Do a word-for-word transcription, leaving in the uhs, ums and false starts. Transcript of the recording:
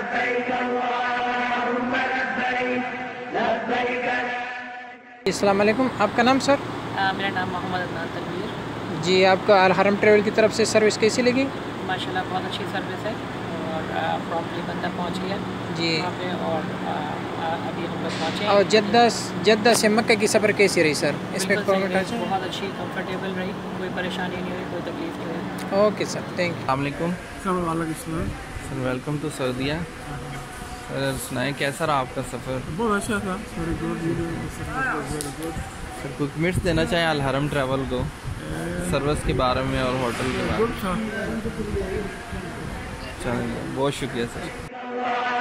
अस्सलाम वालेकुम, आपका नाम सर? आ, मेरा नाम मोहम्मद अदनान तनवीर। जी, आपका अलहरम ट्रेवल की तरफ से सर्विस कैसी लगी? माशाल्लाह बहुत अच्छी सर्विस है और प्रॉम्प्टली बंदा पहुंच गया जी वहाँ पे। और आ, आ, अभी हम लोग पहुँचे और जद्दा जद्दा से मक्का की सफ़र कैसी रही सर? इसमें बिल्कुल बहुत अच्छी कंफर्टेबल रही, कोई परेशानी नहीं हुई, कोई तकलीफ नहीं हुई। Okay sir, thank you. अस्सलाम वालेकुम sir, welcome to Saudia. Sir सुनाएं, कैसा रहा आपका सफ़र? बहुत अच्छा था। Very good, very good. Sir कुछ मिनट्स देना चाहें अलहरम ट्रैवल को सर्विस के बारे में और होटल के बारे में? गुड था। चलेंगे, बहुत शुक्रिया सर।